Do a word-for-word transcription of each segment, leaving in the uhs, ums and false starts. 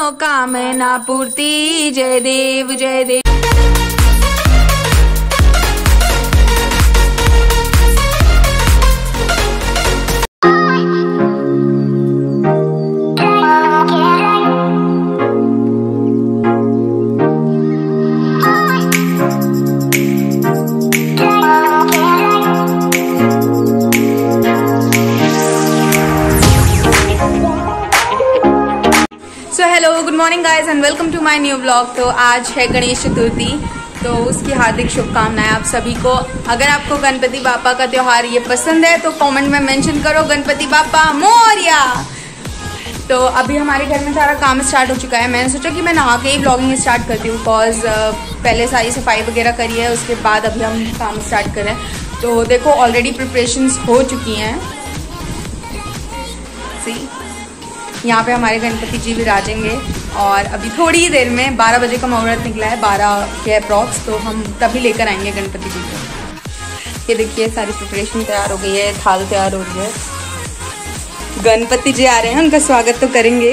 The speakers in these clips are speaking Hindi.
मनोकामना पूर्ति। जय देव जय Dev. So hello, good morning guys and welcome to my new blog. तो आज है गणेश चतुर्थी, तो उसकी हार्दिक शुभकामनाएं आप सभी को। अगर आपको गणपति बापा का त्योहार ये पसंद है तो कमेंट में मेंशन करो गणपति बापा मोरया। तो अभी हमारे घर में सारा काम स्टार्ट हो चुका है। मैंने सोचा कि मैं नहा के ही ब्लॉगिंग स्टार्ट करती हूँ, बिकॉज पहले सारी सफाई वगैरह करी है, उसके बाद अभी हम काम स्टार्ट करें। तो देखो ऑलरेडी प्रिपरेशंस हो चुकी हैं। सी यहाँ पे हमारे गणपति जी विराजेंगे और अभी थोड़ी ही देर में बारह बजे का मुहूर्त निकला है, बारह के अप्रॉक्स, तो हम तभी लेकर आएंगे गणपति जी को। ये देखिए सारी प्रिपरेशन तैयार हो गई है, थाल तैयार हो रही है। गणपति जी आ रहे हैं, उनका स्वागत तो करेंगे।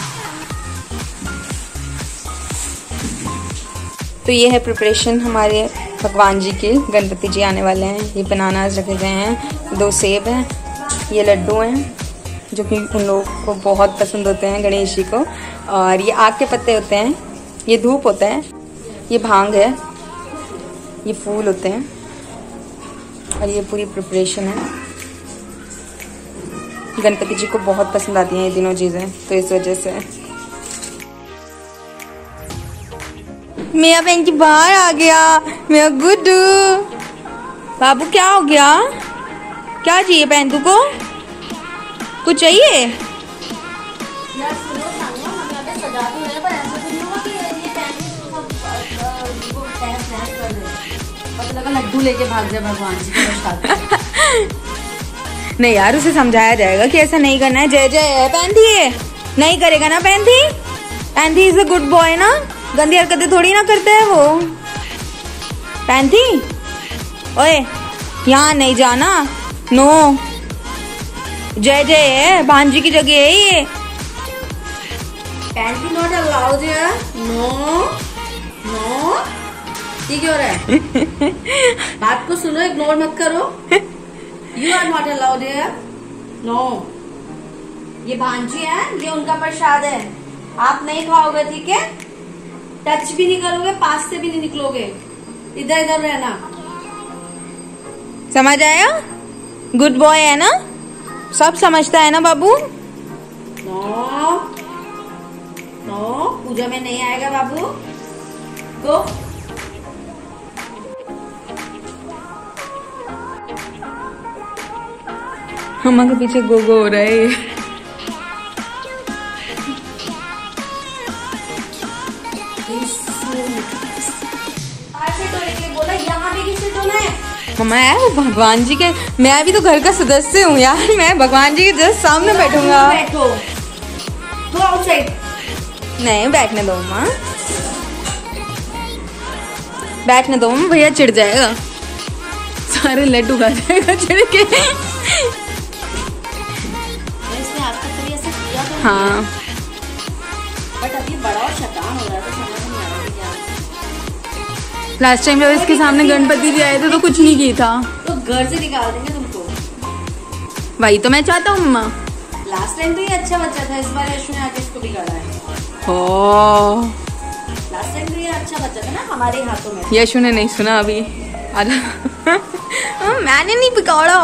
तो ये है प्रिपरेशन हमारे भगवान जी के। गणपति जी आने वाले हैं। ये बनानास रखे गए हैं, दो सेब हैं, ये लड्डू हैं जो कि उन लोगों को बहुत पसंद होते हैं, गणेश जी को। और ये आग के पत्ते होते हैं, ये धूप होता है, ये भांग है, ये फूल होते हैं और ये पूरी प्रिपरेशन है। गणपति जी को बहुत पसंद आती हैं ये तीनों चीज़ें, तो इस वजह से मेरा बहन जी बाहर आ गया। मेरा गुड्डू बाबू, क्या हो गया? क्या चाहिए बहन को? कुछ चाहिए? यार सुनो सानिया, हम यहाँ पे सजा तो रहे, पर ऐसा तो नहीं होगा कि ये पैंट को पैर स्नैच कर दे, पता लगा लड्डू लेके भाग जाए भगवान जी के साथ। नहीं यार, उसे समझाया जाएगा कि ऐसा नहीं करना है। जय जय है पैंथी, ये नहीं करेगा ना Panthi. Panthi is a good boy ना, गंदी हरकतें थोड़ी ना करते हैं वो। पैंथी ओए यहाँ नहीं जाना, नो। जय जय है, भांजी की जगह है ये। पैंटी नॉट अलाउड है, नो नो। ये क्यों रहा है? बात को सुनो, इग्नोर मत करो। यू आर नॉट अलाउड है, नो। ये भांजी है, ये उनका प्रसाद है, आप नहीं खाओगे, ठीक है? टच भी नहीं करोगे, पास से भी नहीं निकलोगे, इधर इधर रहना। समझ आया? गुड बॉय है ना, सब समझता है ना बाबू? नो नो, पूजा में नहीं आएगा बाबू। गो। मम्मा के पीछे गो गो हो रहा है। बोला यहाँ पे किससे धोना है? मम्मा यार वो भगवान जी के, मैं भी तो घर का सदस्य हूँ यार, मैं भगवान जी के जस्ट सामने बैठूंगा। बैठो, गो आउटसाइड। नहीं बैठने दो मम्मा, बैठने दो मम्मा, भैया चिढ़ जाएगा, सारे लड्डू खा जाएगा चिढ़ के। इसने आज तक कभी ऐसा किया तो हाँ, बट अभी बड़ा और शैतान हो रहा है, तो समझ नहीं आ रहा क्या। लास्ट टाइम जब इसके सामने गणपति जी आए थे तो कुछ नहीं किया था, तो घर से निकाल देंगे तुमको। वही तो मैं चाहता हूँ मम्मा। लास्ट टाइम तो ये अच्छा बच्चा था, इस बार यशु ने आके इसको बिगाड़ा है। ओ, लास्ट टाइम तो ये अच्छा बच्चा था ना, हमारे हाथों में। यशु ने नहीं सुना अभी। मैंने नहीं बिगाड़ा।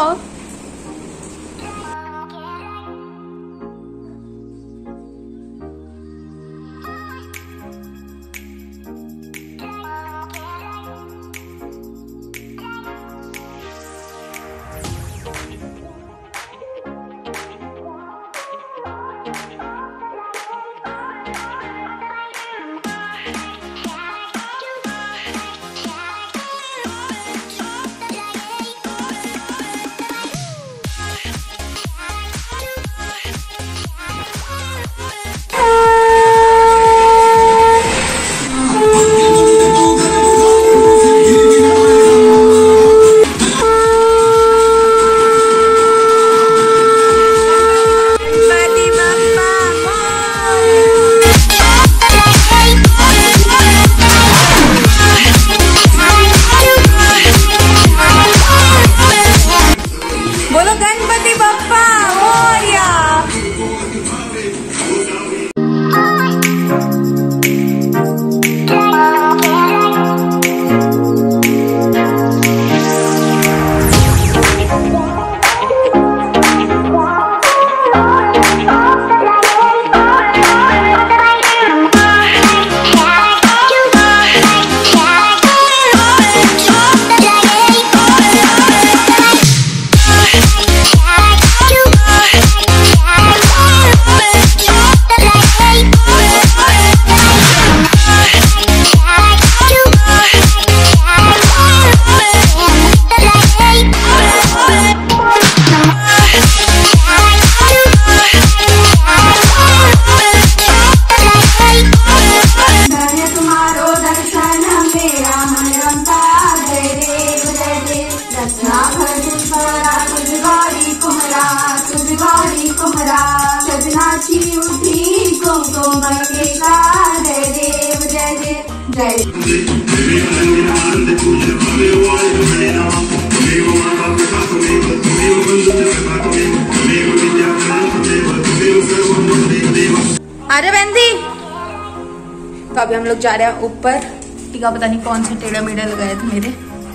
अरे बहनती, तो अभी हम लोग जा रहे हैं ऊपर। टीका पता नहीं कौन से टेढ़ा मेढ़ा लगाए थे मेरे।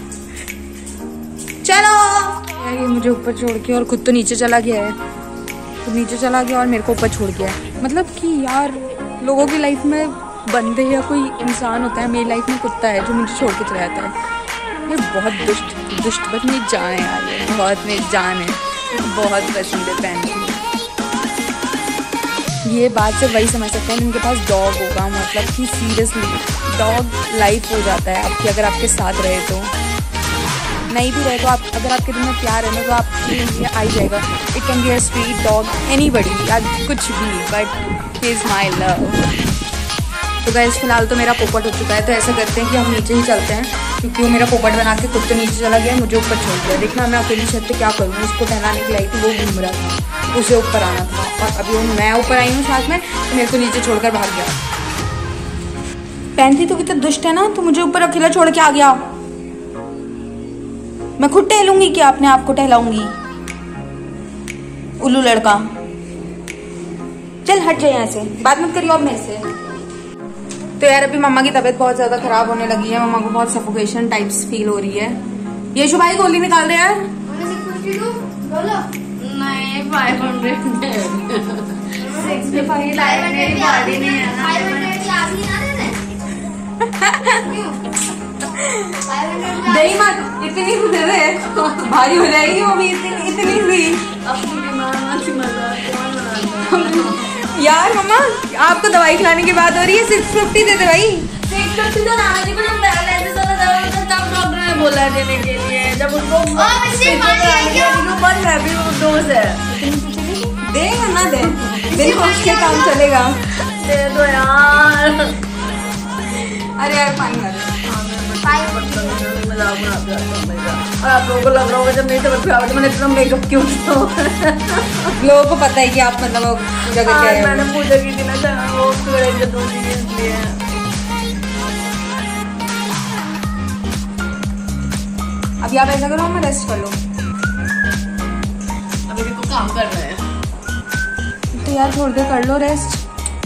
चलो यार, ये मुझे ऊपर छोड़ के और खुद तो नीचे चला गया है। खुद नीचे चला गया और मेरे को ऊपर छोड़ गया है। मतलब कि यार, लोगों की लाइफ में बंदे या कोई इंसान होता है, मेरी लाइफ में कुत्ता है जो मुझे छोड़ के चला जाता है। ये बहुत दुष्ट दुष्ट बस मेरी जान है यार, ये बहुत मेरी जान है, बहुत पसंद है पहन। ये बात से वही समझ सकते हैं जिनके पास डॉग होगा। मतलब कि सीरियसली डॉग लाइफ हो जाता है आपकी, अगर आपके साथ रहे तो। नहीं भी रहे तो आप, अगर आपके दिल में प्यार है ना तो आपके लिए आ ही जाएगा। It can be a sweet dog, anybody या कुछ भी, but he is my love. तो गाइस फिलहाल तो मेरा पोपट हो चुका है, तो ऐसा करते हैं कि हम नीचे ही चलते हैं, क्योंकि वो मेरा पोपट बना के खुद तो नीचे चला गया, मुझे ऊपर छोड़ दिया। देखना मैं अकेली छत पे क्या करूँ, उसको टहलाने के लिए आई थी, वो घूम रहा था, उसे ऊपर आना था, और अभी मैं ऊपर आई हूँ साथ में, तो मेरे को नीचे छोड़कर भाग गया। पैंती तो कितना दुष्ट है ना, तो मुझे ऊपर अकेला छोड़ के आ गया। मैं खुद टहलूंगी क्या, अपने आप को टहलाऊंगी? उल्लू लड़का, चल हट जाए यहाँ से, बात मत करियो अब मेरे से। तो यार अभी मम्मा की तबीयत बहुत ज्यादा खराब होने लगी है, मम्मा को बहुत सफोकेशन टाइप्स फील हो रही है। ये शुभ भाई गोली निकाल रहे यार। नहीं, फाइव हंड्रेड दही मत, इतनी सी दे दे, भारी हो जाएगी वो भी। इतनी इतनी सी यार मम्मा, आपको दवाई खिलाने की बात हो रही है, सिक्स फिफ्टी दे दे भाई। सिक्स फिफ्टी तो ना जी, पर हम पहले से तो तब डॉक्टर ने बोला देने के लिए, जब उनको बहुत हैवी डोज है। देगा ना दे, दिन को उसके काम चलेगा। दे दो यार। अरे यार पानी ला दे। और आप लोगों को लग रहा होगा जब मेरी तबीयत खराब है तो मैंने इतना मेकअप क्यों किया। लोगों को पता है कि आप मतलब पूजा करके आए हो। मैंने पूजा की थी ना, वो इसलिए। अभी आप ऐसा करो, मैं रेस्ट कर लो। अभी भी तो काम कर रहे हैं, तो यार थोड़ी देर कर लो रेस्ट।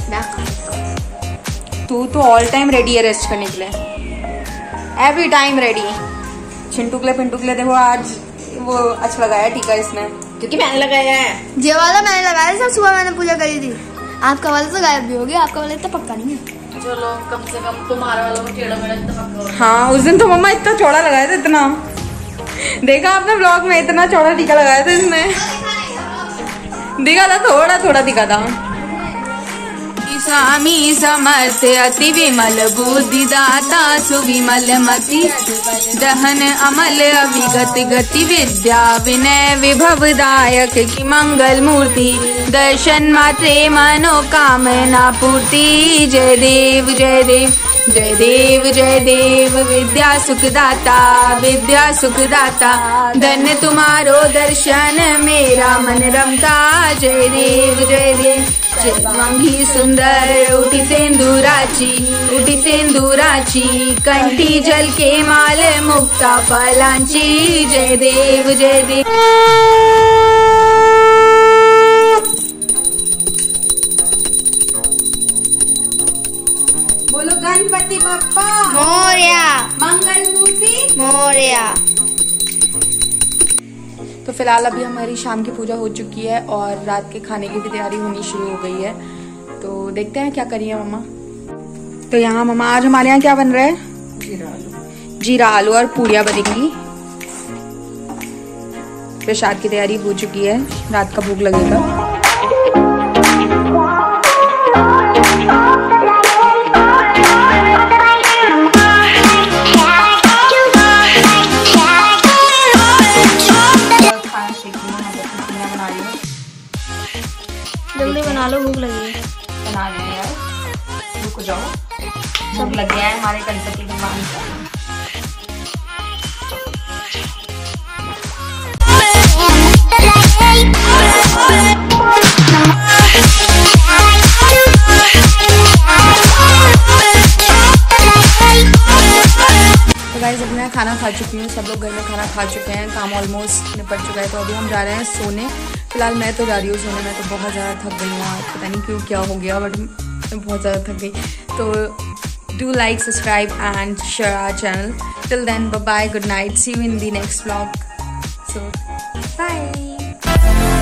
तू तो ऑल टाइम रेडी है रेस्ट करने के लिए, एवरी टाइम रेडी। चिंटू के लिए पिंटू के लिए देखो आज वो अच्छा लगाया टीका इसने, क्योंकि मैंने लगाया है। ये वाला मैंने लगाया था, सुबह मैंने पूजा करी थी। आपका वाला तो गायब भी हो गया, आपका वाला इतना पक्का नहीं है। चलो कम से कम तुम्हारे वालों को टेढ़ा मेढ़ा इतना पक्का हो। हाँ, उस दिन तो मम्मा इतना चौड़ा लगाया था, इतना देखा आपने ब्लॉग में, इतना चौड़ा टीका लगाया था इसने। दिखा था, थोड़ा थोड़ा दिखा था। स्वामी समर्थ अति विमल बुद्धि दाता सुविमल मति दहन अमल अविगत गति विद्या विनय विभव दायक की मंगल मूर्ति दर्शन मात्रे मनोकामना पूर्ति। जय देव जय देव जय देव जय देव विद्या सुखदाता विद्या सुखदाता धन्य तुम्हारो दर्शन मेरा मन रमता। जय देव जय देव जय मंगी सुंदर उठी सिंदूराची उठी सिंदूराची कंठी जल के माल मुक्ता फलांची। जय देव जय देव। बोलो गणपति बप्पा मोरया मंगल मूर्ति मोरया। तो फिलहाल अभी हमारी शाम की पूजा हो चुकी है और रात के खाने की भी तैयारी होनी शुरू हो गई है, तो देखते हैं क्या करिए मम्मा। तो यहाँ मम्मा आज हमारे यहाँ क्या बन रहा है? जीरा आलू जीरा आलू और पूड़ियाँ बनेंगी। प्रसाद की तैयारी हो चुकी है, रात का भोग लगेगा। जल्दी बना लो, भूख लगी है। बना रहे हैं यार, रुक जाओ, भूख लग गया है हमारे गणपति भगवान को। गाइस अभी मैं खाना खा चुकी हूँ, सब लोग घर में खाना खा चुके हैं, काम ऑलमोस्ट निपट चुका है। तो अभी हम जा रहे हैं सोने। फिलहाल मैं तो जा रही हूँ सोने, मैं तो बहुत ज़्यादा थक गई हूँ आज, पता नहीं क्यों क्या हो गया, बट मैं बहुत ज़्यादा थक गई। तो do like, subscribe and share our channel. Till then bye bye, good night, see you in the next vlog. So bye.